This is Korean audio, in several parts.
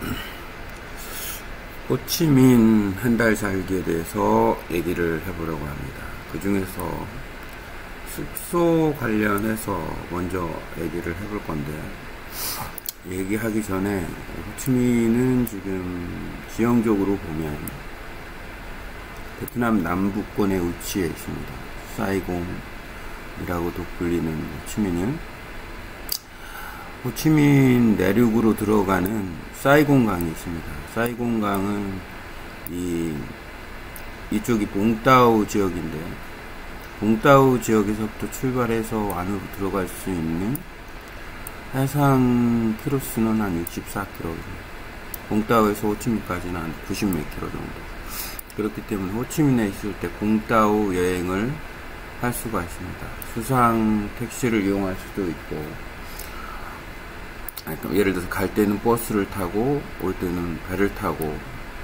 호치민 한 달 살기에 대해서 얘기를 해보려고 합니다. 그 중에서 숙소 관련해서 먼저 얘기를 해볼 건데, 얘기하기 전에 호치민은 지금 지형적으로 보면 베트남 남부권에 위치해 있습니다. 사이공이라고도 불리는 호치민은 호치민 내륙으로 들어가는 사이공강이 있습니다. 사이공강은 이쪽이 봉따오 지역인데, 봉따오 지역에서부터 출발해서 안으로 들어갈 수 있는 해상 키로수는 한 64km, 봉따오에서 호치민까지는 한 90몇 km 정도. 그렇기 때문에 호치민에 있을 때 봉따오 여행을 할 수가 있습니다. 수상 택시를 이용할 수도 있고, 예를 들어서 갈 때는 버스를 타고 올 때는 배를 타고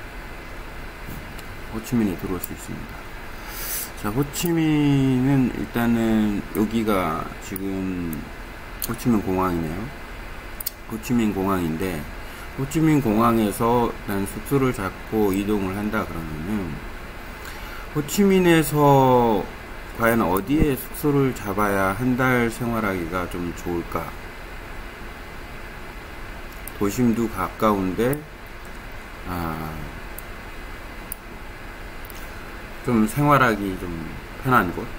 호치민에 들어올 수 있습니다. 자, 호치민은 일단은 여기가 지금 호치민 공항이네요. 호치민 공항인데, 호치민 공항에서 일단 숙소를 잡고 이동을 한다 그러면은 호치민에서 과연 어디에 숙소를 잡아야 한 달 생활하기가 좀 좋을까? 도심도 가까운데 좀 생활하기 좀 편한 곳.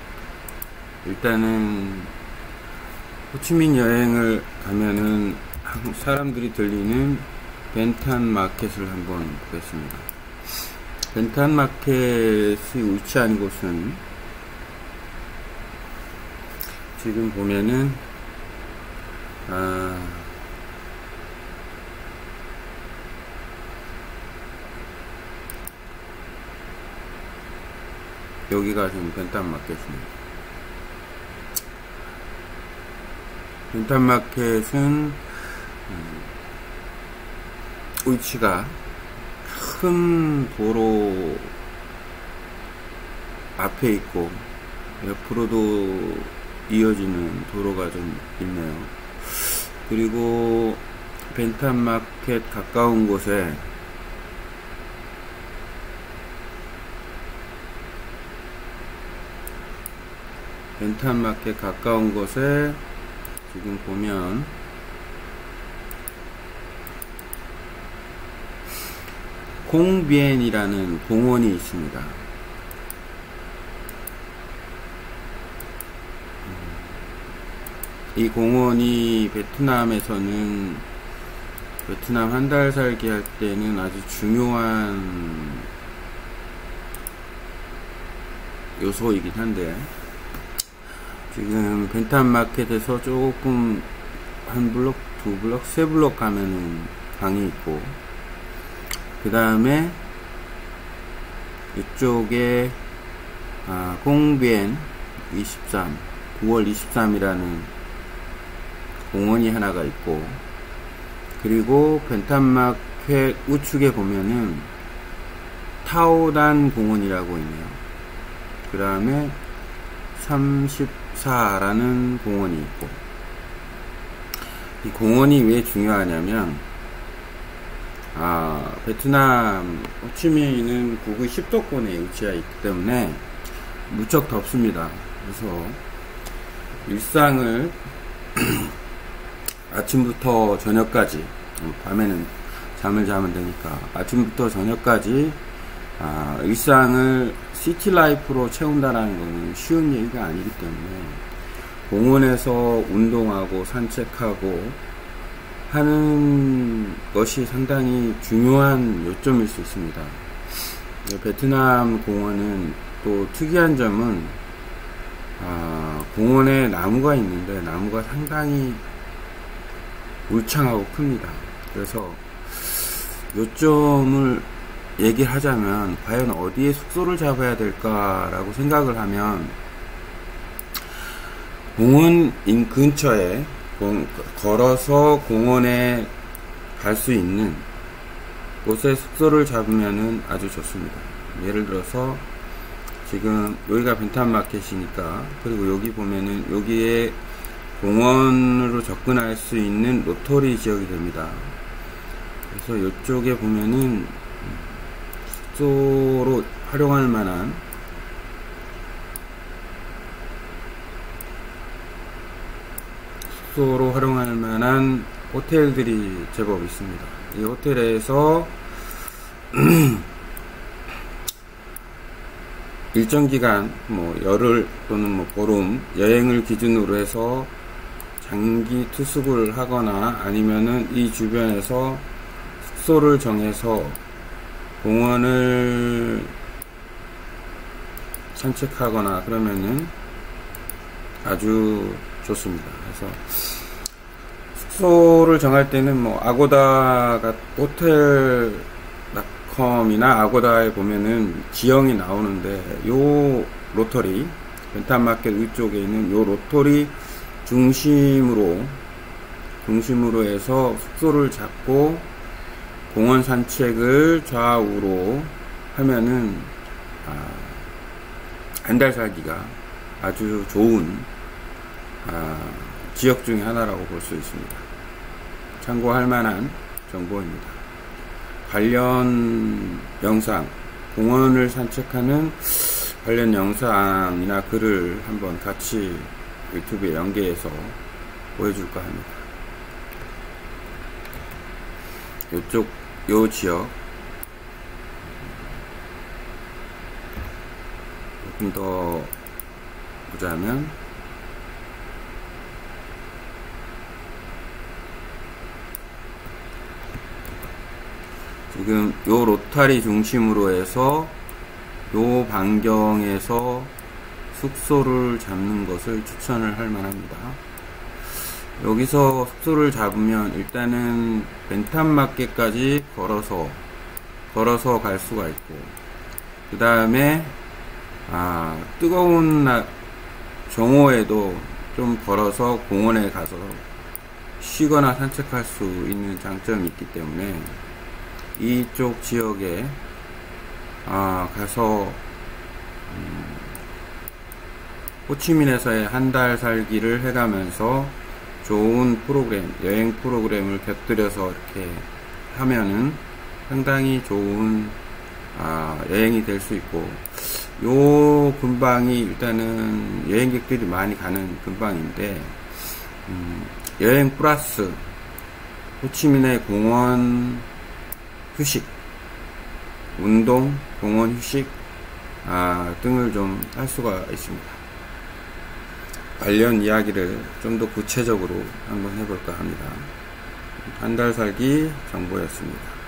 일단은 호치민 여행을 가면은 한국 사람들이 들리는 벤탄 마켓을 한번 보겠습니다. 벤탄 마켓이 위치한 곳은 지금 보면은 여기가 지금 벤탄 마켓입니다. 벤탄 마켓은 위치가 큰 도로 앞에 있고 옆으로도 이어지는 도로가 좀 있네요. 그리고 벤탄 마켓 가까운 곳에 벤탄 마켓 가까운 곳에 지금 보면 공비엔이라는 공원이 있습니다. 이 공원이 베트남에서는 베트남 한 달 살기 할 때는 아주 중요한 요소이긴 한데, 지금 벤탄 마켓에서 조금 한 블록, 두 블록, 세 블록 가면은 강이 있고, 그 다음에 이쪽에 공비엔 23, 9월 23이라는 공원이 하나가 있고, 그리고 벤탄 마켓 우측에 보면은 타오단 공원이라고 있네요. 그 다음에 34라는 공원이 있고, 이 공원이 왜 중요하냐면, 베트남 호치민은 북의 10도권에 위치해 있기 때문에 무척 덥습니다. 그래서 일상을 아침부터 저녁까지, 밤에는 잠을 자면 되니까 아침부터 저녁까지 일상을 시티 라이프로 채운다라는 것은 쉬운 얘기가 아니기 때문에 공원에서 운동하고 산책하고 하는 것이 상당히 중요한 요점일 수 있습니다. 베트남 공원은 또 특이한 점은 공원에 나무가 있는데 나무가 상당히 울창하고 큽니다. 그래서 요점을 얘기하자면 과연 어디에 숙소를 잡아야 될까라고 생각을 하면, 공원 근처에 걸어서 공원에 갈 수 있는 곳에 숙소를 잡으면은 아주 좋습니다. 예를 들어서 지금 여기가 벤탄 마켓이니까, 그리고 여기 보면은 여기에 공원으로 접근할 수 있는 로터리 지역이 됩니다. 그래서 이쪽에 보면은 숙소로 활용할 만한 호텔들이 제법 있습니다. 이 호텔에서 일정 기간, 열흘 또는 보름 여행을 기준으로 해서 장기 투숙을 하거나 아니면은 이 주변에서 숙소를 정해서 공원을 산책하거나 그러면은 아주 좋습니다. 그래서 숙소를 정할 때는 아고다 호텔닷컴이나 아고다에 보면은 지형이 나오는데 요 로터리 벤탄마켓 위쪽에 있는 요 로터리 중심으로 해서 숙소를 잡고 공원 산책을 좌우로 하면은 한 달 살기가 아주 좋은 지역 중에 하나라고 볼 수 있습니다. 참고할 만한 정보입니다. 관련 영상, 공원을 산책하는 관련 영상이나 글을 한번 같이 유튜브에 연계해서 보여줄까 합니다. 요 지역 조금 더 보자면 지금 요 로타리 중심으로 해서 요 반경에서 숙소를 잡는 것을 추천을 할 만합니다. 여기서 숙소를 잡으면 일단은 벤탄마켓까지 걸어서 갈 수가 있고, 그 다음에 뜨거운 정오에도 좀 걸어서 공원에 가서 쉬거나 산책할 수 있는 장점이 있기 때문에 이쪽 지역에 가서 호치민에서의 한 달 살기를 해가면서 좋은 여행 프로그램을 곁들여서 이렇게 하면은 상당히 좋은 여행이 될 수 있고, 요 근방이 일단은 여행객들이 많이 가는 근방인데, 여행 플러스 호치민의 공원 휴식, 운동, 공원 휴식 등을 좀 할 수가 있습니다. 관련 이야기를 좀 더 구체적으로 한번 해볼까 합니다. 한 달 살기 정보였습니다.